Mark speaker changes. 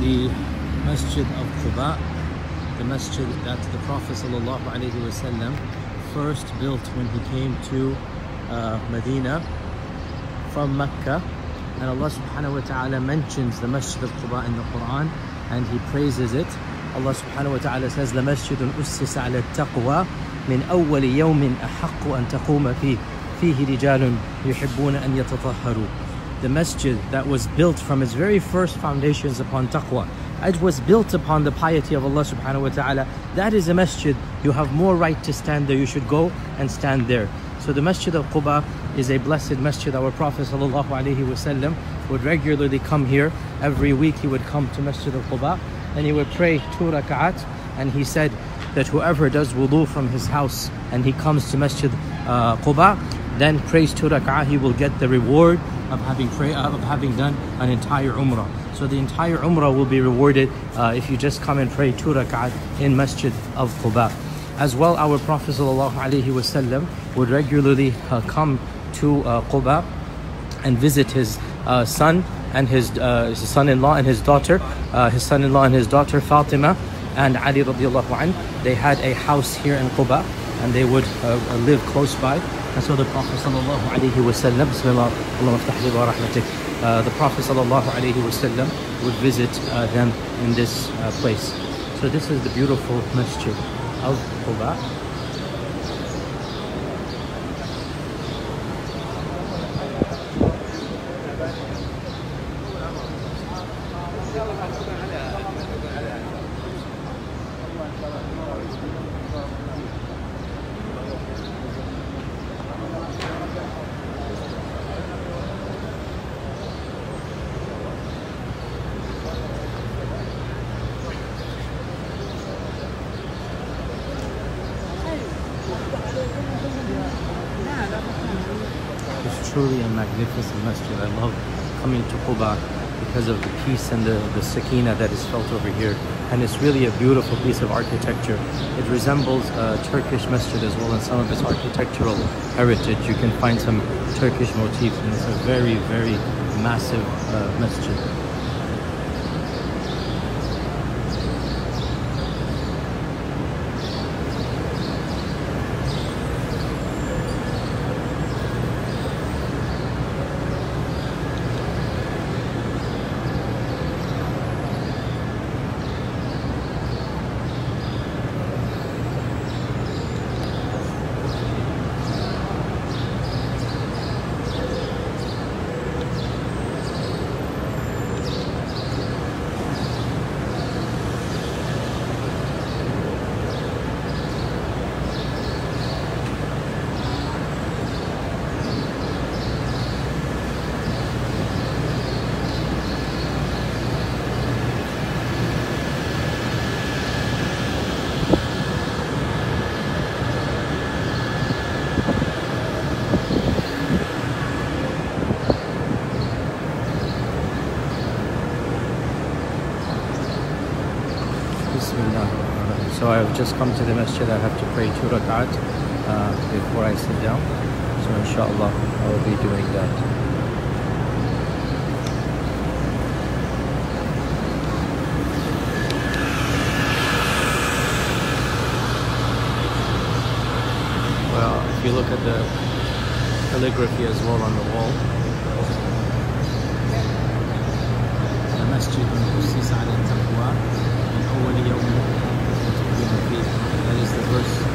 Speaker 1: the Masjid Al-Quba, the masjid that the Prophet ﷺ first built when he came to Medina from Mecca. And Allah subhanahu wa ta'ala mentions the Masjid Al-Quba in the Quran and he praises it. Allah subhanahu wa ta'ala says, لَمَسْجِدٌ أُسِّسَ عَلَى التَّقْوَى مِنْ أَوَّلِ يَوْمٍ أَحَقُّ أَن تَقُومَ فِيهِ رِجَالٌ يُحِبُّونَ أَن يَتَطَهَّرُوا. The masjid that was built from its very first foundations upon taqwa. It was built upon the piety of Allah subhanahu wa ta'ala. That is a masjid. You have more right to stand there. You should go and stand there. So the Masjid Al-Quba is a blessed masjid. Our Prophet ﷺ would regularly come here. Every week he would come to Masjid Al-Quba and he would pray 2 rak'at. And he said that whoever does wudu from his house and he comes to Masjid Quba, then prays 2 rak'at, he will get the reward of having done an entire umrah. So the entire umrah will be rewarded if you just come and pray 2 rak'at in Masjid Al-Quba. As well, our Prophet ﷺ would regularly come to Quba and visit his son and his son-in-law and his daughter, Fatima and Ali radiallahu anhu. They had a house here in Quba and they would live close by. And so the Prophet ﷺ, the Prophet ﷺ would visit them in this place. So this is the beautiful Masjid Al-Quba. It's truly a magnificent masjid. I love coming to Quba because of the peace and the sakina that is felt over here. And it's really a beautiful piece of architecture. It resembles a Turkish masjid as well in some of its architectural heritage. You can find some Turkish motifs and it's a very, very massive masjid. So I've just come to the masjid. I have to pray 2 rak'at before I sit down. So inshallah I will be doing that. Well, if you look at the calligraphy as well on the wall, the masjid أُسِّسَ عَلَى التَّقْوَى مِنْ أَوَّلِ يَوْمٍ. That is the verse